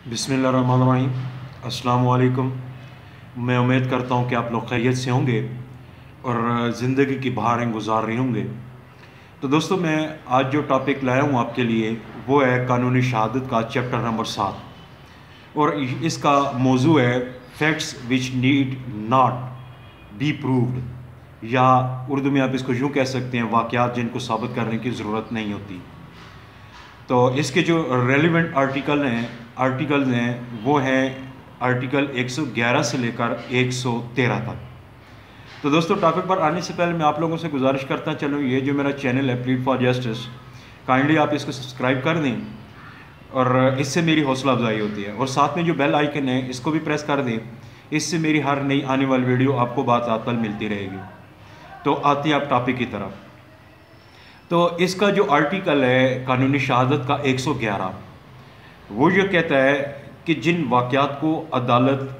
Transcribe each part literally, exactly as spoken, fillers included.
बिस्मिल्लाहिर्रहमानिर्रहीम। अस्सलाम वालेकुम। मैं उम्मीद करता हूँ कि आप लोग खैरियत से होंगे और ज़िंदगी की बहारें गुजार रहे होंगे। तो दोस्तों, मैं आज जो टॉपिक लाया हूँ आपके लिए वो है कानूनी शहादत का चैप्टर नंबर सात, और इसका मौजू है facts which need not be proved, या उर्दू में आप इसको यूँ कह सकते हैं वाक़यात जिनको साबित करने की ज़रूरत नहीं होती। तो इसके जो रेलिवेंट आर्टिकल हैं आर्टिकल हैं वो हैं आर्टिकल एक सौ ग्यारह से लेकर एक सौ तेरह तक। तो दोस्तों, टॉपिक पर आने से पहले मैं आप लोगों से गुजारिश करता चलूँ, ये जो मेरा चैनल है प्लीड फॉर जस्टिस, काइंडली आप इसको सब्सक्राइब कर दें और इससे मेरी हौसला अफजाई होती है। और साथ में जो बेल आइकन है इसको भी प्रेस कर दें, इससे मेरी हर नई आने वाली वीडियो आपको बात आतल मिलती रहेगी। तो आते हैं आप टॉपिक की तरफ। तो इसका जो आर्टिकल है कानूनी शहादत का एक सौ ग्यारह, वो ये कहता है कि जिन वाक़यात को अदालत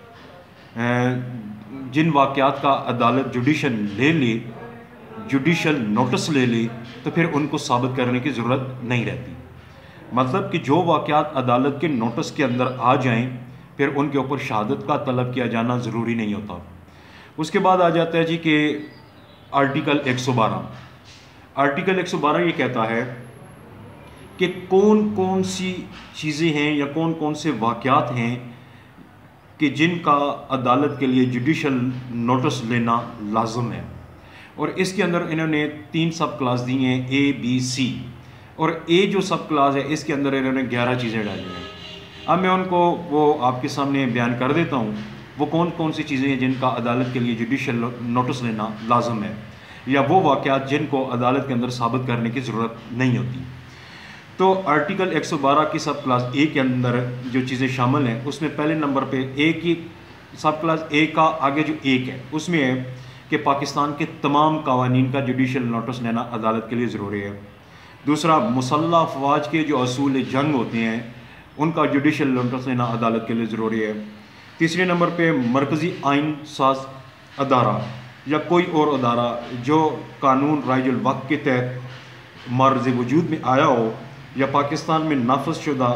जिन वाक़यात का अदालत जुडिशल ले ली जुडिशल नोटिस ले ली तो फिर उनको साबित करने की ज़रूरत नहीं रहती। मतलब कि जो वाक़यात अदालत के नोटिस के अंदर आ जाएं फिर उनके ऊपर शहादत का तलब किया जाना ज़रूरी नहीं होता। उसके बाद आ जाता है जी कि आर्टिकल एक सौ बारह आर्टिकल एक सौ बारह ये कहता है कि कौन कौन सी चीज़ें हैं या कौन कौन से वाक़यात हैं कि जिनका अदालत के लिए जुडिशल नोटिस लेना लाजम है। और इसके अंदर इन्होंने तीन सब क्लास दी हैं, ए बी सी, और ए जो सब क्लास है इसके अंदर इन्होंने ग्यारह चीज़ें डाली हैं। अब मैं उनको वो आपके सामने बयान कर देता हूँ, वो कौन कौन सी चीज़ें हैं जिनका अदालत के लिए जुडिशल नोटिस लेना लाजम है, या वो वाक़यात जिनको अदालत के अंदर साबित करने की ज़रूरत नहीं होती। तो आर्टिकल एक सौ बारह की सब क्लास ए के अंदर जो चीज़ें शामिल हैं उसमें पहले नंबर पे ए की सब क्लास ए का आगे जो एक है उसमें है कि पाकिस्तान के तमाम कवानीन का जुडिशल नोटिस लेना अदालत के लिए ज़रूरी है। दूसरा, मुसल्लह अफवाज के जो असूल जंग होते हैं उनका जुडिशल नोटिस लेना अदालत के लिए ज़रूरी है। तीसरे नंबर पे मरकज़ी आइन साज अदारा या कोई और अदारा जो कानून राइजुल वक्त के तहत मर्ज़ वजूद में आया हो या पाकिस्तान में नाफज शुदा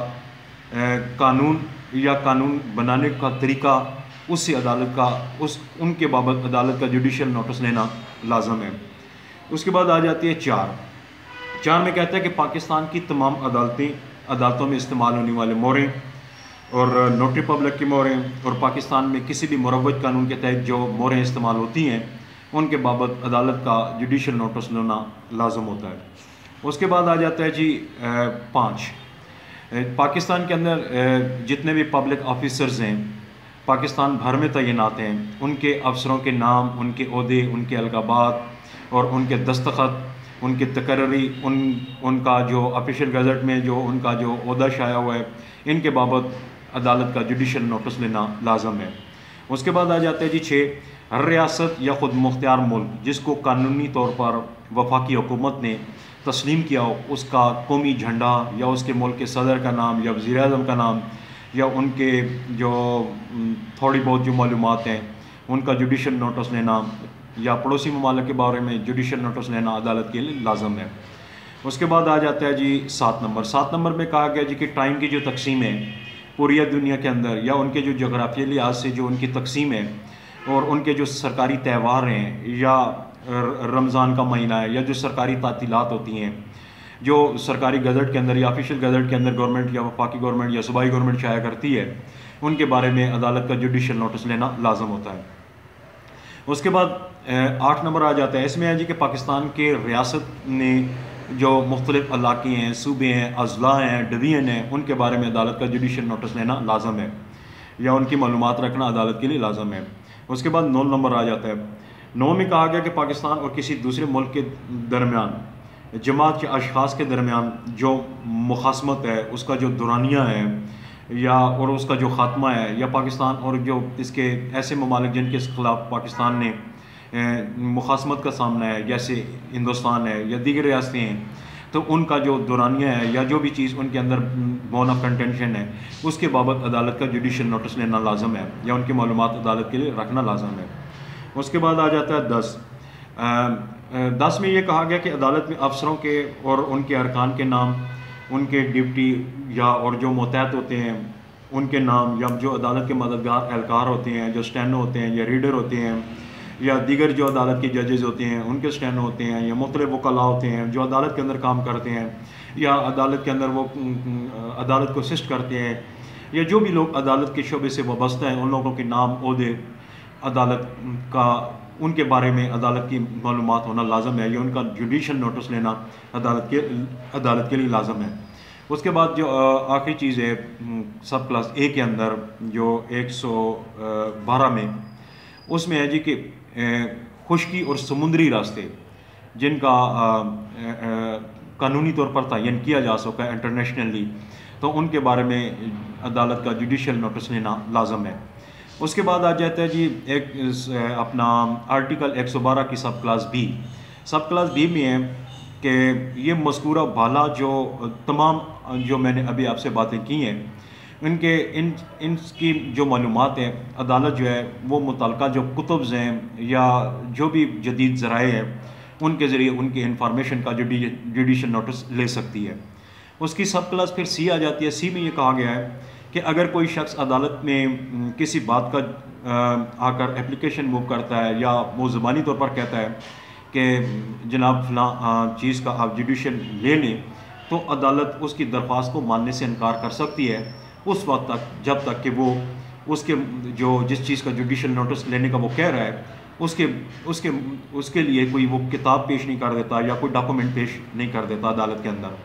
कानून या कानून बनाने का तरीका उससे अदालत का उस उनके बाबत अदालत का जुडिशल नोटिस लेना लाजम है। उसके बाद आ जाती है चार चार में कहता है कि पाकिस्तान की तमाम अदालतें अदालतों में इस्तेमाल होने वाले मोहरें और नोटरी पब्लिक की मोहरें और पाकिस्तान में किसी भी मुरवज कानून के तहत जो मोहरें इस्तेमाल होती हैं उनके बाबत अदालत का जुडिशल नोटिस लेना लाजम होता है। उसके बाद आ जाता है जी पाँच, पाकिस्तान के अंदर जितने भी पब्लिक ऑफिसर्स हैं पाकिस्तान भर में तैनात हैं उनके अफसरों के नाम, उनके ओहदे, उनके अलकाबात और उनके दस्तखत, उनकी तकर्री, उन उनका जो ऑफिशियल गज़ट में जो उनका जो ओहदा शाया हुआ है इनके बाबत अदालत का जुडिशल नोटिस लेना लाजम है। उसके बाद आ जाता है जी छः, हर रियासत या ख़ुद मुख्तियार मुल्क जिसको कानूनी तौर पर वफाकी हुकूमत ने तस्लीम किया हो उसका कौमी झंडा या उसके मुल्क के सदर का नाम या वज़ीर आज़म का नाम या उनके जो थोड़ी बहुत जो मालूमात हैं उनका जुडिशल नोटिस लेना या पड़ोसी ममालिक के बारे में जुडिशल नोटिस लेना अदालत के लिए लाजम है। उसके बाद आ जाता है जी सात नंबर सात नंबर में कहा गया जी कि टाइम की जो तकसीम है पूरी दुनिया के अंदर या उनके जो जोग्राफियाई लिहाज से जो उनकी तकसीम है और उनके जो सरकारी त्यौहार हैं या रमज़ान का महीना है या जो सरकारी तातीलात होती हैं जो सरकारी गज़ट के अंदर या ऑफिशियल गज़ट के अंदर गवर्नमेंट या वफाकी गवर्नमेंट या सूबाई गवर्नमेंट शाया करती है उनके बारे में अदालत का जुडिशल नोटिस लेना लाजम होता है। उसके बाद आठ नंबर आ जाता है, इसमें है जी कि पाकिस्तान के रियासत ने जो मुख्तलिफ़ इलाके हैं, सूबे हैं, अजला हैं, डिवीज़न हैं, उनके बारे में अदालत का जुडिशल नोटिस लेना लाजम है या उनकी मालूमात रखना अदालत के लिए लाजम है। उसके बाद नौ नंबर आ जाता है, नौ में कहा गया कि पाकिस्तान और किसी दूसरे मुल्क के दरमियान जमात के अशख़ास के दरमियान जो मुखासमत है उसका जो दुरानिया है या और उसका जो ख़ात्मा है या पाकिस्तान और जो इसके ऐसे ममालिक जिनके ख़िलाफ़ पाकिस्तान ने मुखासमत का सामना है जैसे हिंदुस्तान है या दीगर रियासतें हैं, तो उनका जो दुरानिया है या जो भी चीज़ उनके अंदर बोन ऑफ कंटेंशन है उसके बाबत अदालत का जुडिशल नोटिस लेना लाजम है या उनकी मालूमात अदालत के लिए रखना लाजम है। उसके बाद आ जाता है दस दस में ये कहा गया कि अदालत में अफसरों के और उनके अरकान के नाम, उनके डिप्टी या और जो मुतहत होते हैं ان کے نام یا جو عدالت کے مددگار اہلکار ہوتے ہیں، جو اسٹینو ہوتے ہیں یا ریڈر ہوتے ہیں، یا دیگر جو عدالت کے ججز ہوتے ہیں ان کے اسٹینو ہوتے ہیں، یا مختلف وکلاء ہوتے ہیں جو عدالت کے اندر کام کرتے ہیں، یا عدالت کے اندر وہ عدالت کو اسسٹ کرتے ہیں، یا جو بھی لوگ عدالت کے شعبے سے وابستہ ہیں، ان لوگوں کے نام عہدے عدالت کا ان کے بارے میں عدالت کی معلومات ہونا لازم ہے، یا ان کا جوڈیشل نوٹس لینا عدالت کے عدالت کے لیے لازم ہے۔ اس کے بعد جو آخری چیز ہے سب کلاس اے کے اندر جو ایک سو بارہ میں، اس میں ہے جی کہ خشکی اور سمندری راستے جن کا قانونی طور پر تعین کیا جا سکا ہے انٹرنیشنلی، تو ان کے بارے میں عدالت کا جوڈیشل نوٹس لینا لازم ہے۔ اس کے بعد آ جاتا ہے جی ایک اپنا آرٹیکل ایک سو بارہ کی subclass B. Subclass B میں ہے کہ یہ مذکورہ بالا جو تمام جو میں نے ابھی آپ سے باتیں کی ہیں، ان کے ان ان کی جو معلومات ہیں عدالت جو ہے وہ متعلقہ جو کتب ہیں یا جو بھی جدید ذرائع ہیں ان کے ذریعے ان کی انفارمیشن کا جوڈیشل نوٹس لے سکتی ہے۔ اس کی سب کلاس پھر سی آ جاتی ہے۔ سی میں یہ کہا گیا ہے کہ اگر کوئی شخص عدالت میں کسی بات کا آ کر اپلیکیشن موو کرتا ہے یا وہ زبانی طور پر کہتا ہے کہ جناب فلاں چیز کا آپ جوڈیشل لے لیں، تو عدالت اس کی درخواست کو ماننے سے انکار کر سکتی ہے اس وقت تک جب تک کہ وہ اس کے جو جس چیز کا جوڈیشل نوٹس لینے کا وہ کہہ رہا ہے اس کے اس کے اس کے لیے کوئی وہ کتاب پیش نہیں کر دیتا یا کوئی ڈاکومنٹ پیش نہیں کر دیتا عدالت کے اندر۔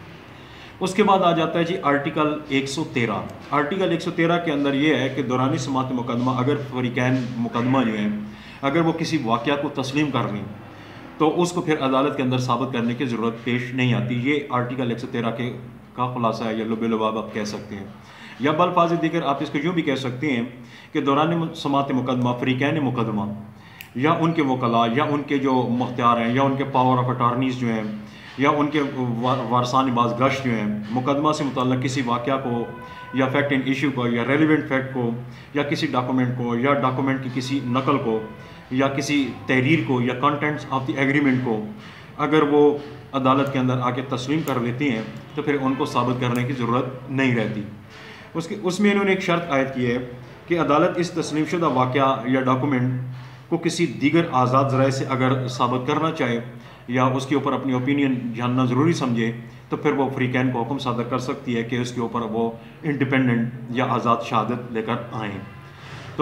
اس کے بعد آ جاتا ہے جی آرٹیکل ایک سو تیرہ۔ آرٹیکل ایک سو تیرہ کے اندر یہ ہے کہ دورانی سماعت مقدمہ اگر فریقین مقدمہ جو ہیں اگر وہ کسی واقعہ کو تسلیم کر لیں تو اس کو پھر عدالت کے اندر ثابت کرنے کی ضرورت پیش نہیں آتی۔ یہ آرٹیکل ایک سو تیرہ کے کا خلاصہ ہے یا لب لباب آپ کہہ سکتے ہیں، یا بالفاظ دیگر آپ اس کو یوں بھی کہہ سکتے ہیں کہ دوران سماعت مقدمہ فریقین مقدمہ یا ان کے وکلاء یا ان کے جو مختار ہیں یا ان کے پاور آف اٹارنیز جو ہیں یا ان کے وارثان باز گشت جو ہیں مقدمہ سے متعلق کسی واقعہ کو یا فیکٹ ان ایشو کو یا ریلیونٹ فیکٹ کو یا کسی ڈاکومنٹ کو یا ڈاکومنٹ کی کسی نقل کو یا کسی تحریر کو یا کنٹینٹس آف دی ایگریمنٹ کو اگر وہ عدالت کے اندر آ کے تسلیم کر لیتے ہیں تو پھر ان کو ثابت کرنے کی ضرورت نہیں رہتی۔ اس کے اس میں انہوں نے ایک شرط عائد کی ہے کہ عدالت اس تسلیم شدہ واقعہ یا ڈاکومنٹ کو کسی دیگر آزاد ذرائع سے اگر ثابت کرنا چاہے یا اس کے اوپر اپنی اوپینین جاننا ضروری سمجھے تو پھر وہ فریقین کو حکم صادر کر سکتی ہے کہ اس کے اوپر وہ انڈیپینڈنٹ یا آزاد شہادت لے کر آئیں۔ تو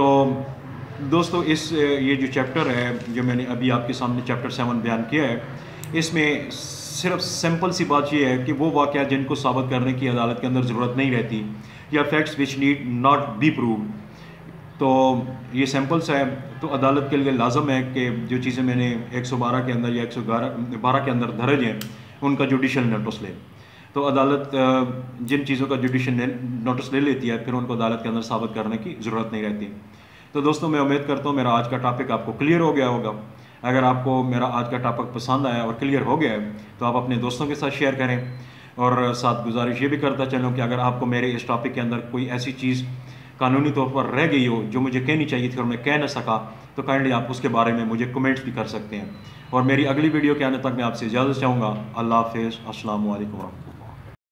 دوستو اس یہ جو چیپٹر ہے جو میں نے ابھی آپ کے سامنے چیپٹر سیون بیان کیا ہے، اس میں صرف سمپل سی بات یہ ہے کہ وہ واقعہ جن کو ثابت کرنے کی عدالت کے اندر ضرورت نہیں رہتی یا facts which need not be proved, تو یہ سیمپلس ہے تو عدالت کے لیے لازم ہے کہ جو چیزیں میں نے ایک سو بارہ کے اندر یا ایک سو بارہ کے اندر درج ہیں ان کا جوڈیشل نوٹس لے۔ تو عدالت جن چیزوں کا جوڈیشل نوٹس لے لیتی ہے پھر ان کو عدالت کے اندر ثابت کرنے کی ضرورت نہیں رہتی۔ تو دوستوں میں امید کرتا ہوں میرا آج کا ٹاپک آپ کو کلیئر ہو گیا ہوگا۔ اگر آپ کو میرا آج کا ٹاپک پسند آیا اور کلیئر ہو گیا ہے تو آپ اپنے دوستوں کے ساتھ شیئر کریں، اور ساتھ گزارش یہ بھی کرتا چلوں کہ اگر آپ کو میرے اس ٹاپک کے اندر کوئی ایسی چیز قانونی طور پر رہ گئی ہو جو مجھے کہنی چاہیے تھی اور میں کہہ نہ سکا تو کائنڈلی آپ اس کے بارے میں مجھے کمنٹس بھی کر سکتے ہیں۔ اور میری اگلی ویڈیو کے آنے تک میں آپ سے اجازت چاہوں گا۔ اللہ حافظ، السلام علیکم ورحمۃ اللہ۔